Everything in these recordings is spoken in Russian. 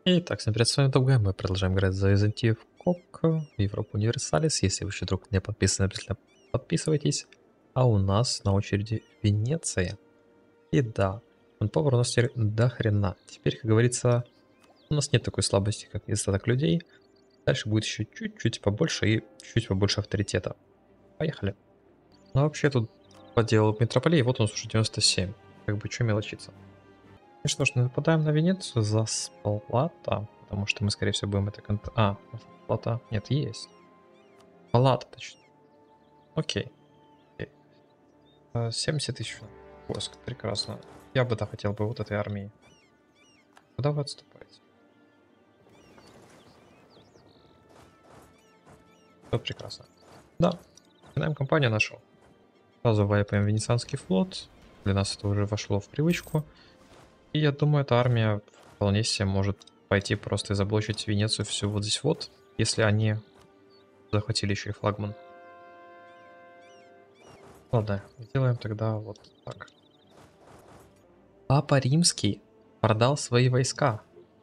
Итак, всем привет, с вами Долгай. Мы продолжаем играть за Византию в КОК, в Европу Универсалис. Если вы еще вдруг не подписаны, обязательно подписывайтесь. А у нас на очереди Венеция. И да, манпауэр у нас теперь до хрена. Теперь, как говорится, у нас нет такой слабости, как недостаток людей. Дальше будет еще чуть-чуть побольше и чуть побольше авторитета. Поехали. Ну, вообще тут поделал метрополии, вот он уже 97. Как бы, что мелочиться. И что ж, нападаем на Венецию за Спалата, потому что мы, скорее всего, будем это... Спалата... Нет, есть. Палата, точно. Окей. 70 тысяч войск, прекрасно. Я бы, да, хотел бы вот этой армии. Куда вы отступаете? Все прекрасно. Да, начинаем кампанию нашу. Сразу вайпаем Венецианский флот. Для нас это уже вошло в привычку. И я думаю, эта армия вполне себе может пойти просто и заблочить Венецию всю вот здесь вот, если они захватили еще и флагман. Ладно, сделаем тогда вот так. Папа Римский продал свои войска.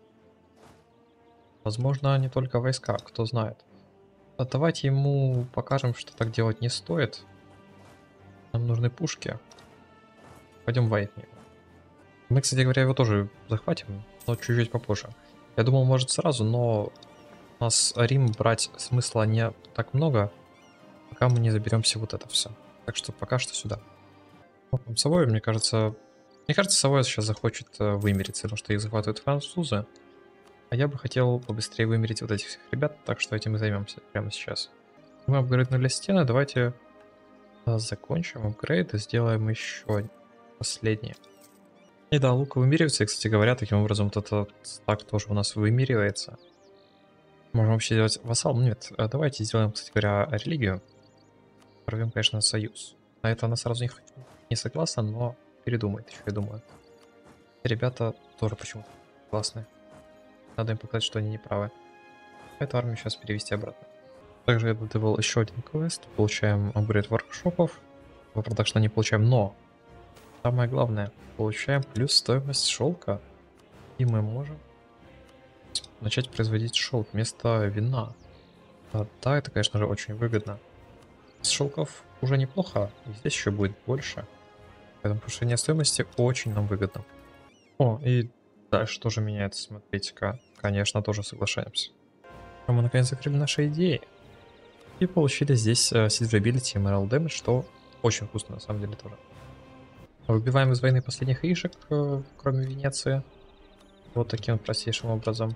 Возможно, не только войска, кто знает. А давайте ему покажем, что так делать не стоит. Нам нужны пушки. Пойдем воевать. Мы, кстати говоря, его тоже захватим, но чуть-чуть попозже. Я думал, может сразу, но у нас Рим брать смысла не так много, пока мы не заберемся вот это все. Так что пока что сюда. Савой, мне кажется, Савой сейчас захочет вымериться, потому что их захватывают французы. А я бы хотел побыстрее вымерить вот этих всех ребят, так что этим и займемся прямо сейчас. Мы апгрейднули стены, давайте закончим апгрейд и сделаем еще последнее. И да, лук вымеривается, и, кстати говоря, таким образом вот этот стак тоже у нас вымеривается. Можем вообще делать вассал? Нет, давайте сделаем, кстати говоря, религию. Порвем, конечно, союз. На это она сразу не согласна, но передумает еще, я думаю. Ребята тоже почему-то классные. Надо им показать, что они не правы. Эту армию сейчас перевести обратно. Также я добавил еще один квест. Получаем апгрейд воркшопов. В продакшн не получаем, но самое главное, получаем плюс стоимость шелка. И мы можем начать производить шелк вместо вина. Да, это, конечно же, очень выгодно. С шелков уже неплохо, и здесь еще будет больше. Поэтому повышение стоимости очень нам выгодно. О, и дальше тоже меняется, смотрите-ка. Конечно, тоже соглашаемся. Мы наконец закрыли наши идеи. И получили здесь Siege и Moral Damage, что очень вкусно на самом деле тоже. Выбиваем из войны последних яишек, кроме Венеции. Вот таким простейшим образом.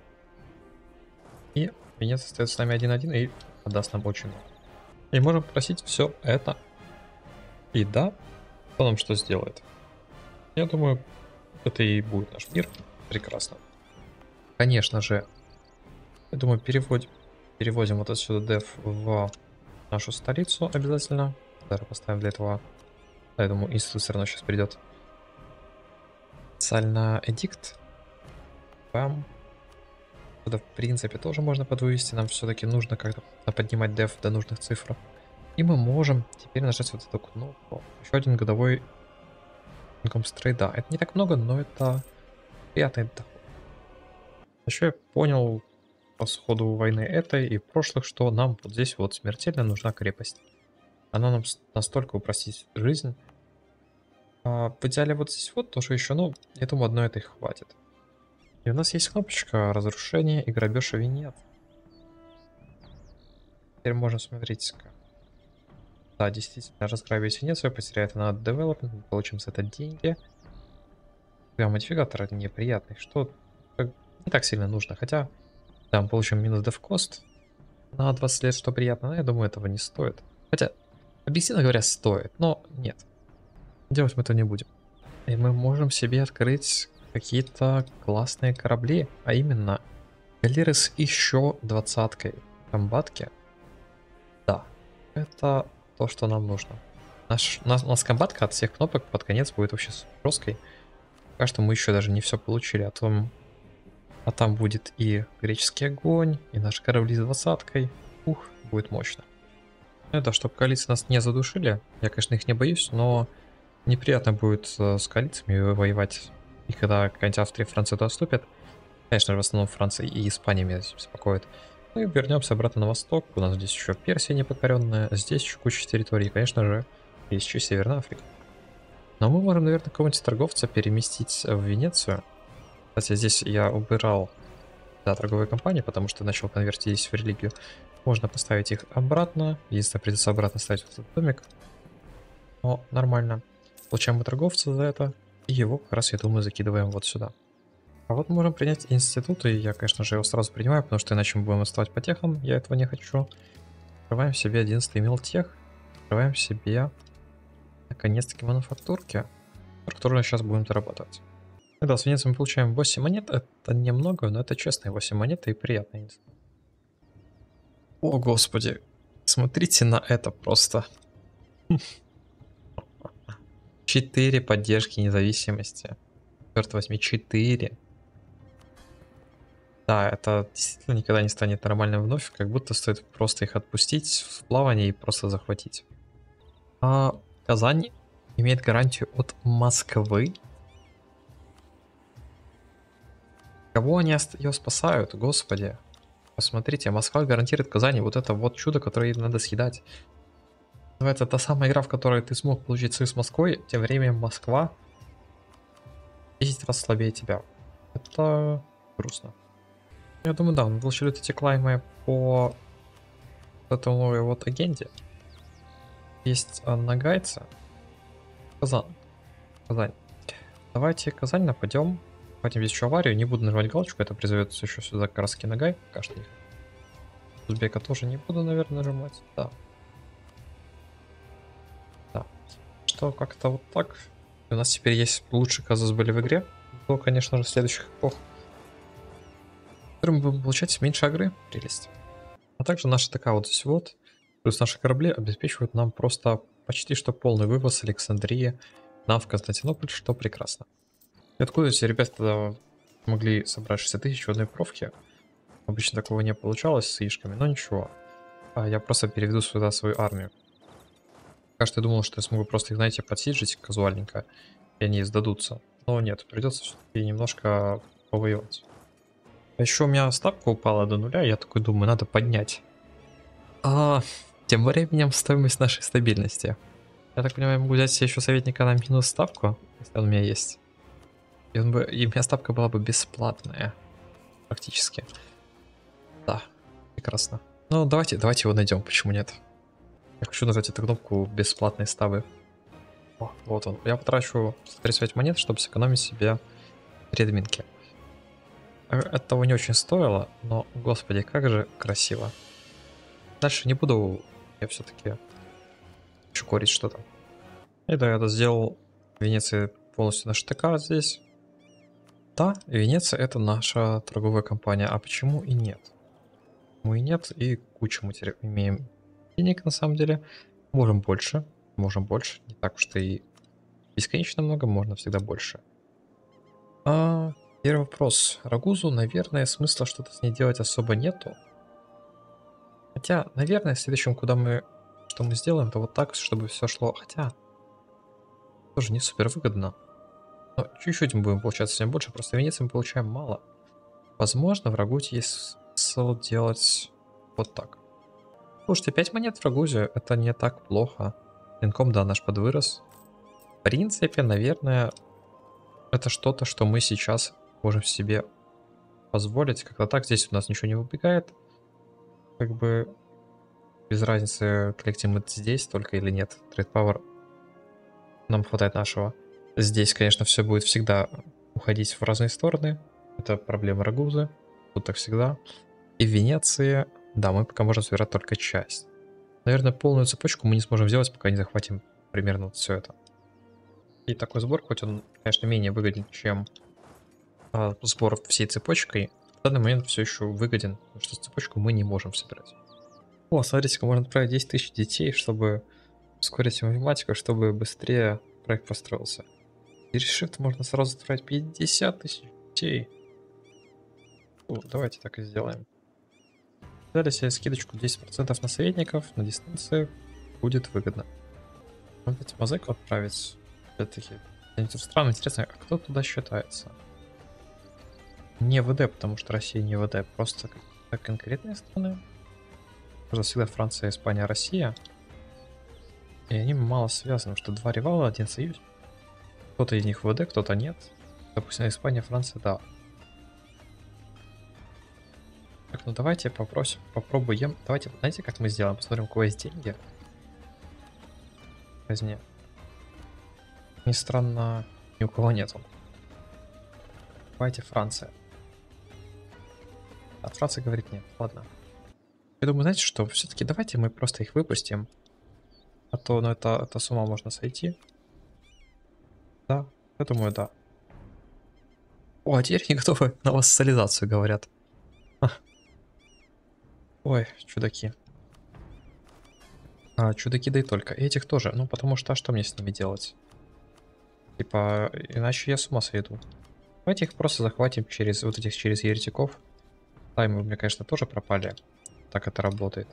И Венеция остается с нами 1-1 и отдаст нам очень много. И можем просить все это. И да, кто нам что сделает? Я думаю, это и будет наш мир. Прекрасно. Конечно же, я думаю, переводим вот отсюда деф в нашу столицу обязательно. Даже поставим для этого. Да, я думаю, институт все равно сейчас придет. Специально эдикт. Бам. Сюда, в принципе, тоже можно подвывести. Нам все-таки нужно как-то поднимать деф до нужных цифр. И мы можем теперь нажать вот эту кнопку. Еще один годовой income trade. Да, это не так много, но это приятный доход. Еще я понял по сходу войны этой и прошлых, что нам вот здесь вот смертельно нужна крепость. Она нам настолько упростит жизнь. А в идеале вот здесь вот тоже еще, ну, я думаю, одной этой хватит. И у нас есть кнопочка разрушения и грабеж Венет. Теперь можно смотреть. Да, действительно, разграбить Венецию, потеряет она от development, мы получим с этого деньги. Прям модификатор неприятный, что не так сильно нужно. Хотя, да, мы получим минус dev cost на 20 лет, что приятно, но я думаю, этого не стоит. Хотя, объективно говоря, стоит, но нет. Делать мы это не будем. И мы можем себе открыть какие-то классные корабли, а именно галеры с еще 20-кой комбатки. Да, это то, что нам нужно. У нас комбатка от всех кнопок под конец будет вообще жесткой. Пока что мы еще даже не все получили, а там будет и греческий огонь, и наши корабли с 20-кой. Ух, будет мощно. Это, чтобы коалиции нас не задушили. Я, конечно, их не боюсь, но неприятно будет с коалициями воевать. И когда какая-нибудь Австрия и Франция туда вступят, Конечно же, в основном Франция и Испания меня здесь беспокоит. Ну и вернемся обратно на восток. У нас здесь еще Персия непокоренная, здесь еще куча территорий, и, конечно же, есть еще Северная Африка. Но мы можем, наверное, кого-нибудь торговца переместить в Венецию. Кстати, здесь я убирал торговые компании, потому что начал конвертить в религию. Можно поставить их обратно. Единственное, придется обратно ставить вот этот домик. Но нормально. Получаем мы торговца за это. И его как раз, я думаю, закидываем вот сюда. А вот можем принять институт, и я, конечно же, его сразу принимаю, потому что иначе мы будем отставать по техам, я этого не хочу. Открываем себе 11-й мелтех, открываем себе, наконец-таки, мануфактурки, которые сейчас будем дорабатывать. Тогда с Венецией мы получаем 8 монет, это немного, но это честные 8 монет и приятные. О, господи, смотрите на это просто. 4 поддержки независимости. Черт возьми, 4. Да, это действительно никогда не станет нормальным вновь, как будто стоит просто их отпустить в плавание и просто захватить. А Казань имеет гарантию от Москвы. Кого они ее спасают, господи? Посмотрите, Москва гарантирует Казани вот это вот чудо, которое надо съедать. Это та самая игра, в которой ты смог получить союз с Москвой, тем временем Москва 10 раз слабее тебя. Это грустно. Я думаю, да, мы получили вот эти клаймы по этому вот агенте. Есть нагайцы. Казань. Давайте Казань нападем. Хватим здесь еще аварию. Не буду нажимать галочку, это призовется еще сюда как раз Нагай. Пока что. Узбека тоже не буду, наверное, нажимать. Да. Да. Что, как-то вот так. У нас теперь есть лучшие казус были в игре. До, конечно же, следующих эпох. Мы будем получать меньше агры. Прелесть. А также наша такая вот здесь вот. Плюс наши корабли обеспечивают нам просто почти что полный вывоз Александрии нам в Константинополь, что прекрасно. И откуда эти ребята тогда могли собрать 60 тысяч в одной профке? Обычно такого не получалось с яишками, но ничего. Я просто переведу сюда свою армию. Пока что я думал, что я смогу просто их, знаете, подсиджить казуальненько, и они сдадутся. Но нет, придется все-таки немножко повоевать. А еще у меня ставка упала до нуля, я такой думаю, надо поднять. Тем временем стоимость нашей стабильности. Я так понимаю, я могу взять себе еще советника на минус ставку, если он у меня есть. И у меня ставка была бы бесплатная. Практически. Да, прекрасно. Ну, давайте его найдем, почему нет? Я хочу нажать эту кнопку бесплатной ставы. О, вот он. Я потрачу 135 монет, чтобы сэкономить себе 3 админки. Это того не очень стоило, но, господи, как же красиво. Дальше не буду, я все-таки чукорить что-то. И да, я сделал Венеция полностью на ШТК здесь. Да, Венеция это наша торговая компания, а почему и нет? Мы и нет, и кучу мы теперь имеем денег на самом деле. Можем больше, не так уж и бесконечно много, можно всегда больше. Первый вопрос. Рагузу, наверное, смысла что-то с ней делать особо нету. Хотя, наверное, в следующем, что мы сделаем, то вот так, чтобы все шло. Хотя, тоже не супер выгодно. Но чуть-чуть мы будем получать совсем больше, просто в Венеции мы получаем мало. Возможно, в Рагузе есть смысл делать вот так. Слушайте, 5 монет в Рагузе это не так плохо. Инком, да, наш подвырос. В принципе, наверное, это что-то, что мы сейчас можем себе позволить. Как-то так, здесь у нас ничего не выбегает. Как бы без разницы, коллектим мы здесь только или нет. Trade Power нам хватает нашего. Здесь, конечно, все будет всегда уходить в разные стороны. Это проблема Рагузы. Тут так всегда. И в Венеции, да, мы пока можем собирать только часть. Наверное, полную цепочку мы не сможем сделать, пока не захватим примерно вот все это. И такой сбор, хоть он, конечно, менее выгоден, чем сбор всей цепочкой, в данный момент все еще выгоден, потому что цепочку мы не можем собирать. О, смотрите-ка, можно отправить 10 тысяч детей, чтобы ускорить математику, чтобы быстрее проект построился. И решит, можно сразу отправить 50 тысяч детей. Давайте так и сделаем. Дали себе скидочку 10% на советников, на дистанции. Будет выгодно. Можно эти мозаику отправить. Опять-таки, это странно, интересно, а кто туда считается? Не ВД, потому что Россия не ВД, просто как конкретные страны. Просто всегда Франция, Испания, Россия. И они мало связаны, потому что два ривала, один союз. Кто-то из них ВД, кто-то нет. Допустим, Испания, Франция, да. Так, ну давайте попробуем. Давайте, знаете, как мы сделаем? Посмотрим, у кого есть деньги. Возьми. Ни странно, ни у кого нету. Давайте Франция. А Франция говорит нет. Ладно. Я думаю, знаете что? Все-таки давайте мы просто их выпустим. А то, ну это с ума можно сойти. Да, я думаю, да. О, а теперь они готовы на вассализацию, говорят. Ой, чудаки. А, чудаки, да и только. И этих тоже. Ну, потому что, а что мне с ними делать? Типа, иначе я с ума сойду. Давайте их просто захватим через вот этих, через еретиков. Таймы у меня, конечно, тоже пропали. Так это работает.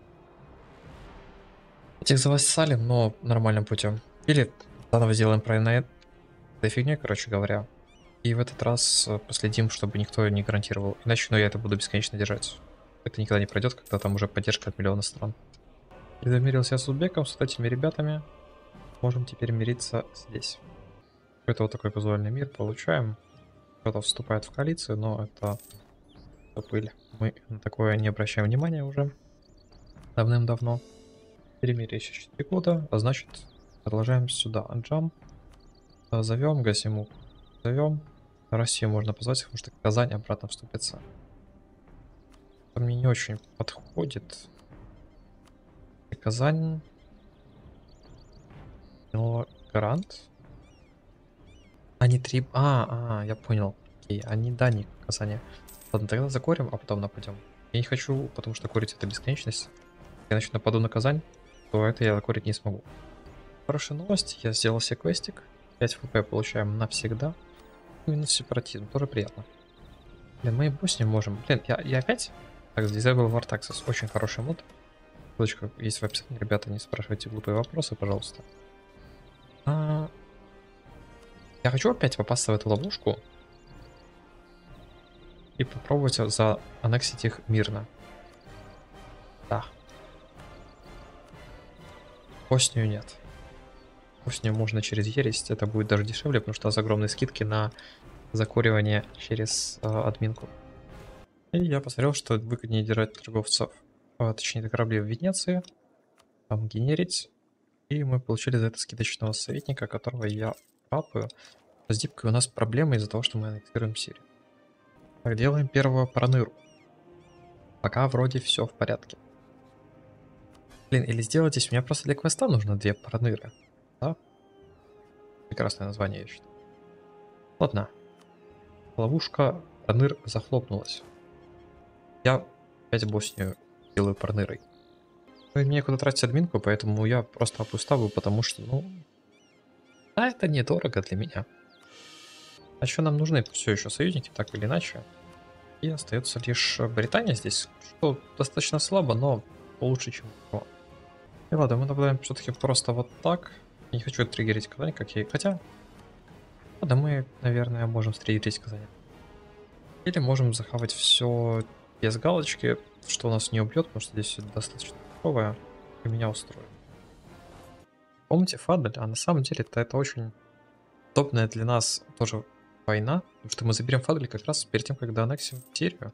Этих завассалим, но нормальным путем. Или заново сделаем правильно этой фигней, короче говоря. И в этот раз последим, чтобы никто не гарантировал. Иначе, ну, я это буду бесконечно держать. Это никогда не пройдет, когда там уже поддержка от миллиона стран. И замирился с узбеком, с этими ребятами. Можем теперь мириться здесь. Это вот такой казуальный мир получаем. Кто-то вступает в коалицию, но это пыль. Мы на такое не обращаем внимания уже давным-давно. Перемирие еще 4 года, а значит продолжаем сюда. Джам. Зовем Гасиму. Зовем. Россию можно позвать, потому что Казань обратно вступится. Это мне не очень подходит. И Казань. Ну, гарант. Они три. Я понял. Окей, они дани Казани. Ладно, тогда закорим, а потом нападем. Я не хочу, потому что корить это бесконечность. Если я начну нападу на Казань, то это я закорить не смогу. Хорошая новость, я сделал себе квестик. 5 ФП получаем навсегда. Минус сепаратизм, тоже приятно. Блин, мы и Боснию можем. Блин, я опять? Так, Disable War Taxes, очень хороший мод. Ссылочка есть в описании, ребята, не спрашивайте глупые вопросы, пожалуйста. Я хочу опять попасться в эту ловушку. И попробовать зааннексить их мирно. Да. Боснию нет. Боснию можно через ересь, это будет даже дешевле, потому что у нас огромные скидки на закуривание через админку. И я посмотрел, что выгоднее держать торговцев, точнее кораблей в Венеции, там генерить. И мы получили за это скидочного советника, которого я капаю. С дипкой у нас проблемы из-за того, что мы аннексируем Сирию. Так, делаем первого проныру. Пока вроде все в порядке. Блин, или сделать здесь, у меня просто для квеста нужно 2 проныры. Да? Прекрасное название, я считаю. Ладно. Ловушка проныр захлопнулась. Я опять Боснию делаю пронырой. Ну и мне куда тратить админку, поэтому я просто опуставлю, потому что, ну... А это недорого для меня. А что нам нужны все еще союзники, так или иначе. И остается лишь Британия здесь, что достаточно слабо, но лучше, чем никого. И ладно, мы наблюдаем все-таки просто вот так. Не хочу триггерить Казань, как я и... Хотя... Ладно, мы, наверное, можем стриггерить Казань. Или можем захавать все без галочки, что нас не убьет, потому что здесь все достаточно здоровое, и меня устроит. Помните Фадель? А на самом деле это очень удобная для нас тоже война, потому что мы заберем Фадель как раз перед тем, когда аннексим Сирию.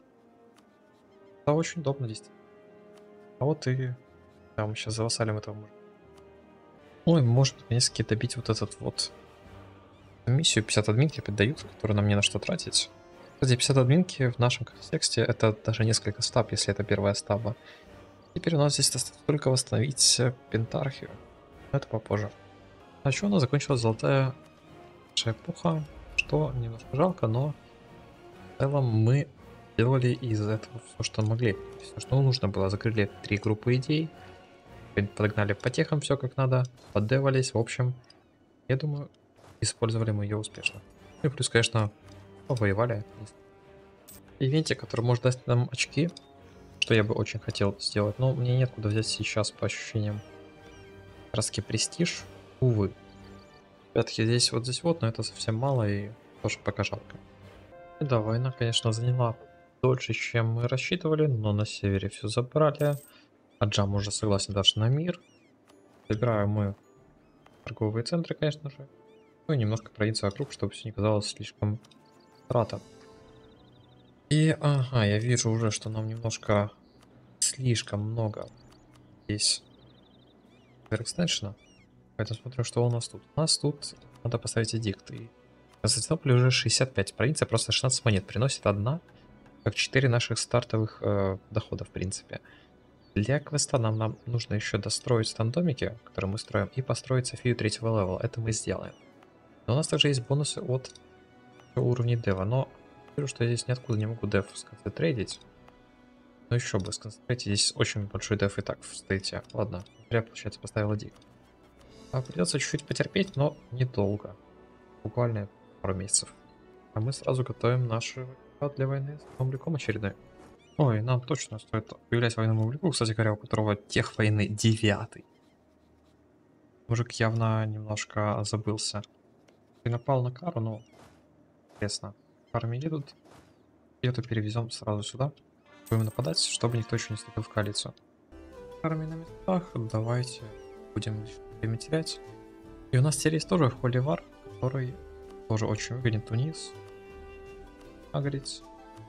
Это очень удобно, действительно. А вот и... Да, мы сейчас завассалим этого мужа. Ой, может наконец-таки добить вот этот вот... Миссию 50 админки поддают, которую нам не на что тратить. Кстати, 50 админки в нашем контексте это даже несколько стаб, если это первая стаба. Теперь у нас здесь достаточно только восстановить Пентархию. Но это попозже. А что у нас закончилась золотая эпоха, что немножко жалко, но в целом мы делали из этого все, что могли. Все, что нужно было. Закрыли 3 группы идей, подогнали по техам все как надо, поддевались. В общем, я думаю, использовали мы ее успешно. Ну и плюс, конечно, повоевали. Ивенте, который может дать нам очки, что я бы очень хотел сделать, но мне нет куда взять сейчас по ощущениям. Краски престиж, увы. Опять-таки здесь вот, но это совсем мало и тоже пока жалко. И да, война, конечно, заняла дольше, чем мы рассчитывали, но на севере все забрали. Аджам уже согласен даже на мир. Забираем мы торговые центры, конечно же. Ну и немножко провинцию вокруг, чтобы все не казалось слишком трата. И, ага, я вижу уже, что нам немножко слишком много здесь экстеншена. Поэтому смотрим, что у нас тут. У нас тут надо поставить эдикт. И в Константинополе уже 65 провинций, просто 16 монет приносит одна, как 4 наших стартовых дохода, в принципе. Для квеста нам нужно еще достроить там домики, которые мы строим, и построить Софию третьего левела. Это мы сделаем. Но у нас также есть бонусы от уровней дева, но вижу, что я здесь ниоткуда не могу дев сконцентрейдить. Но еще бы, сконцентрейте, здесь очень большой деф и так в стейте. Ладно, я, получается, поставил эдикт. Придется чуть-чуть потерпеть, но недолго. Буквально пару месяцев. А мы сразу готовим наши для войны с Мамлюком очередной. Ой, нам точно стоит объявлять войну Мамлюку, кстати говоря, у которого тех войны 9. Мужик явно немножко забылся. И напал на Кару, но интересно. Армии едут. И эту перевезем сразу сюда. Будем нападать, чтобы никто еще не вступил в коалицию. Армии на местах, давайте будем время терять. И у нас теперь есть тоже Холивар, который тоже очень выгоден. Тунис. Агрить.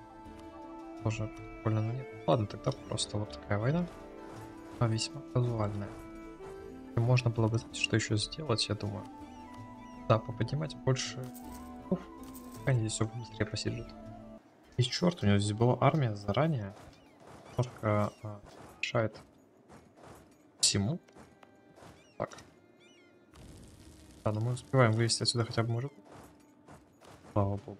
Тоже прикольно, но нет. Ладно, тогда просто вот такая война. А весьма казуальная. И можно было бы, знаете, что еще сделать, я думаю. Да, поподнимать больше. Уф, они здесь все быстрее посидят. И черт, у него здесь была армия заранее. Немножко мешает всему. Так. Да, но мы успеваем вывести отсюда хотя бы мужик. Слава богу.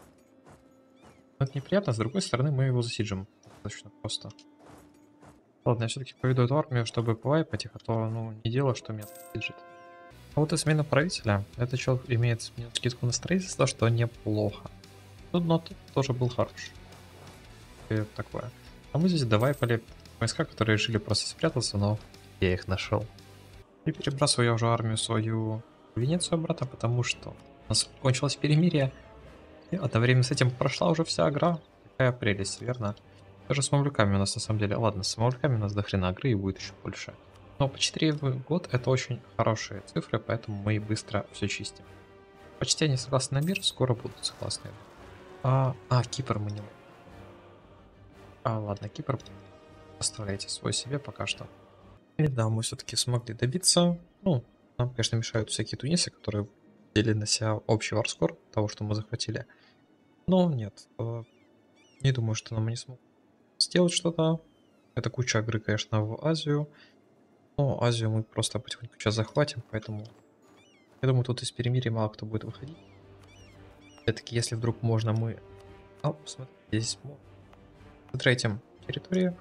Но это неприятно, с другой стороны мы его засиджим. Достаточно просто. Ладно, я все-таки поведу эту армию, чтобы повайпать их, а то, ну, не дело, что меня засиджит. А вот и смена правителя. Этот человек имеет скидку на строительство, что неплохо. Но тут тоже был хорош. И такое. А мы здесь довайпали войска, которые решили просто спрятаться, но я их нашел. И перебрасываю я уже армию свою в Венецию обратно, потому что у нас кончилось перемирие. И одновременно с этим прошла уже вся игра. Какая прелесть, верно? Даже с мамлюками у нас на самом деле... Ладно, с мамлюками у нас до хрена игры и будет еще больше. Но по 4 в год это очень хорошие цифры, поэтому мы быстро все чистим. Почти они согласны на мир, скоро будут согласны. Кипр мы не... Ладно, Кипр оставляйте свой себе пока что. И да, мы все-таки смогли добиться. Ну, нам, конечно, мешают всякие тунисы, которые взяли на себя общий варскор того, что мы захватили. Но нет, не думаю, что нам не смогут сделать что-то. Это куча игры, конечно, в Азию. Но Азию мы просто потихоньку сейчас захватим, поэтому я думаю, тут из перемирия мало кто будет выходить. Все-таки, если вдруг можно, мы... Посмотрите, здесь третьим территории.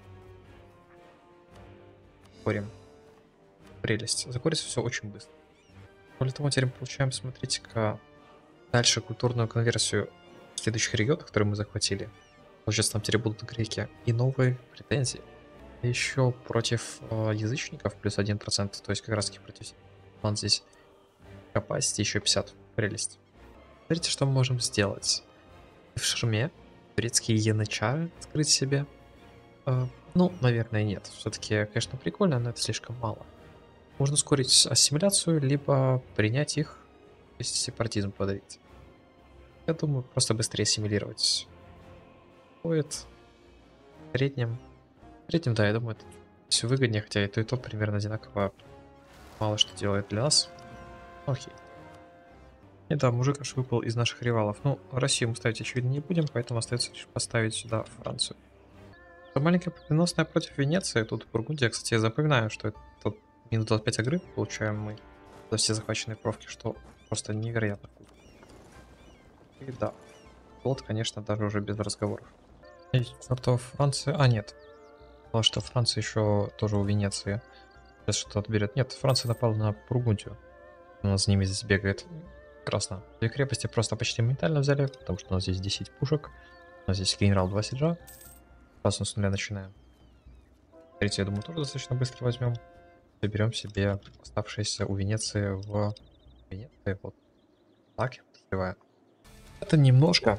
Закорим. Прелесть. Закорится все очень быстро. Более того, теперь мы получаем, смотрите-ка, дальше культурную конверсию в следующих регионах, которые мы захватили. Получается, там теперь будут греки. И новые претензии. Еще против язычников плюс 1%, то есть как раз таки против план здесь capacity еще 50. Прелесть. Смотрите, что мы можем сделать. В шарме турецкие янычары скрыть себе. Ну, наверное, нет. Все-таки, конечно, прикольно, но это слишком мало. Можно ускорить ассимиляцию, либо принять их, если сепаратизм подавить. Я думаю, просто быстрее ассимилировать. Будет в среднем. В среднем, да, я думаю, это все выгоднее, хотя и то примерно одинаково мало что делает для нас. Окей. И да, мужик аж выпал из наших ревалов. Ну, Россию мы ставить, очевидно, не будем, поэтому остается лишь поставить сюда Францию. Маленькая победоносная против Венеции. Тут Бургундия, кстати, я запоминаю, что это минус 25 игры получаем мы за все захваченные провки, что просто невероятно вкусно. И да, плод, конечно, даже уже без разговоров. И что Франция... нет. Потому что Франция еще тоже у Венеции. Сейчас что-то отберет. Нет, Франция напала на Бургундию. У нас с ними здесь бегает. Прекрасно. Две крепости просто почти моментально взяли, потому что у нас здесь 10 пушек. У нас здесь генерал 2 сиджа. Сразу с нуля начинаем. Третий, я думаю, тоже достаточно быстро возьмем. Заберем себе оставшиеся у Венеции в Венеции. Вот так я подозреваю. Это немножко.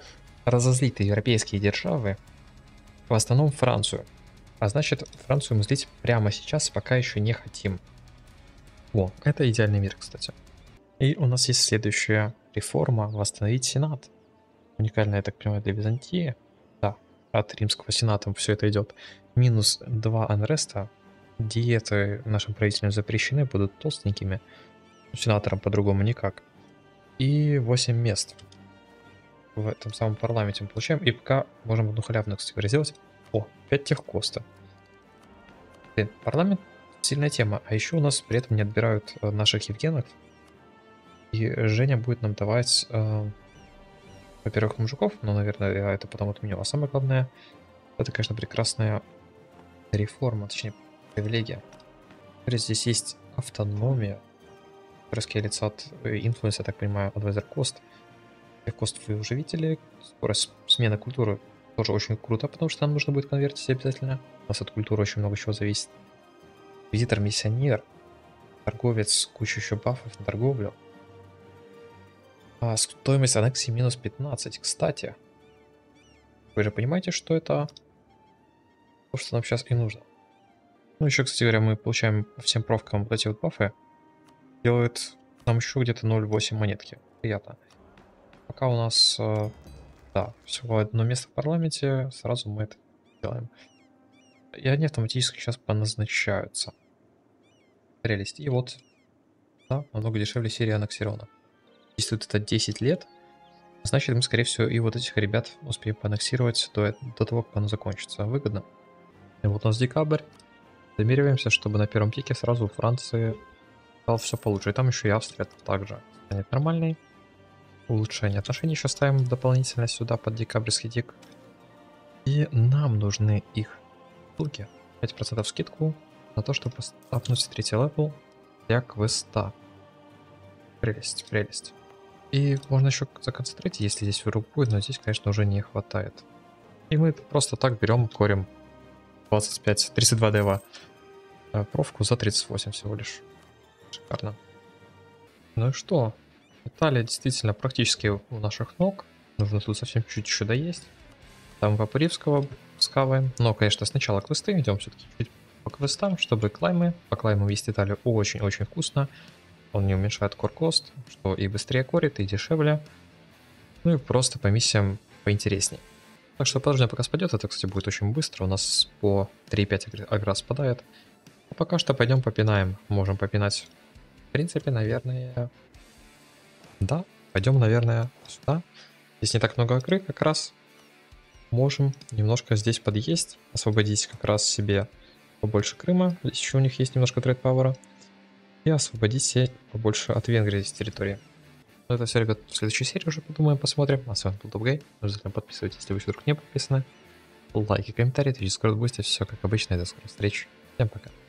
разозлить европейские державы, в основном Францию. А значит, Францию мы злить прямо сейчас пока еще не хотим. О, это идеальный мир, кстати. И у нас есть следующая реформа — восстановить Сенат. Уникальная, я так понимаю, для Византии. Да, от Римского Сената все это идет. Минус 2 анреста. Диеты нашим правителям запрещены, будут толстенькими. Сенаторам по-другому никак. И 8 мест в этом самом парламенте мы получаем. И пока можем одну халявную, кстати говоря, сделать. О, 5 техкоста. Блин, парламент — сильная тема. А еще у нас при этом не отбирают наших Евгенов. И Женя будет нам давать, во-первых, мужиков, но, наверное, я это потом отменю. А самое главное, это, конечно, прекрасная реформа, точнее, привилегия. Здесь есть автономия, скорость лица от инфлюенса, я так понимаю, advisor cost. Кост вы уже видели. Скорость смены культуры тоже очень круто, потому что нам нужно будет конвертить обязательно. У нас от культуры очень много чего зависит. Визитор-миссионер, торговец, куча еще бафов на торговлю. А стоимость аннексии минус 15, кстати. Вы же понимаете, что это то, что нам сейчас и нужно. Ну, еще, кстати говоря, мы получаем по всем профкам вот эти вот бафы. Делает нам еще где-то 0,8 монетки. Приятно. Пока у нас, да, всего одно место в парламенте, сразу мы это делаем. И они автоматически сейчас поназначаются. Прелесть. И вот, да, намного дешевле серии аннексирована. Действует это 10 лет. Значит, мы, скорее всего, и вот этих ребят успеем поаннексировать до того, как оно закончится. Выгодно. И вот у нас декабрь. Замериваемся, чтобы на первом пике сразу у Франции стало все получше. И там еще и Австрия также станет нормальной. Улучшение отношений еще ставим дополнительно сюда под декабрьский тик. И нам нужны их услуги. 5% скидку на то, чтобы стапнуть третий левел для квеста. Прелесть, прелесть. И можно еще законцентрировать, если здесь вдруг будет, но здесь, конечно, уже не хватает. И мы просто так берем, корим 32 дева профку за 38 всего лишь. Шикарно. Ну и что? Италия действительно практически у наших ног. Нужно тут совсем чуть-чуть еще доесть. Там Вапоривского скаваем. Но, конечно, сначала квесты. Идем все-таки чуть по квестам, чтобы клаймы. По клаймам есть Италию очень-очень вкусно. Он не уменьшает коркост, что и быстрее корит, и дешевле. Ну и просто по миссиям поинтереснее. Так что подождем, пока спадет. Это, кстати, будет очень быстро. У нас по 3,5 агра спадает. А пока что пойдем попинаем. Можем попинать. В принципе, наверное... Да, пойдем, наверное, сюда. Здесь не так много агры, как раз. Можем немножко здесь подъесть. Освободить как раз себе побольше Крыма. Здесь еще у них есть немножко трейд-пауэра. И освободить себе побольше от Венгрии с территории. Но это все, ребят, в следующей серии уже подумаем, посмотрим. А с вами был Топгай. Обязательно подписывайтесь, если вы вдруг не подписаны. Лайки, комментарии, Twitch, Discord, Boosty. Все как обычно. До скорых встреч. Всем пока.